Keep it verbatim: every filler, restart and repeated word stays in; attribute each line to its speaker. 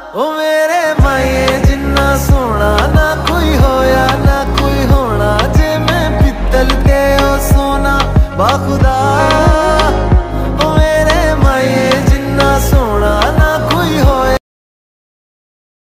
Speaker 1: ओ मेरे माए जिन्ना सोना ना कोई होया ना कोई होना, जे मैं पित्तल ते ओ सोना बाखुदा।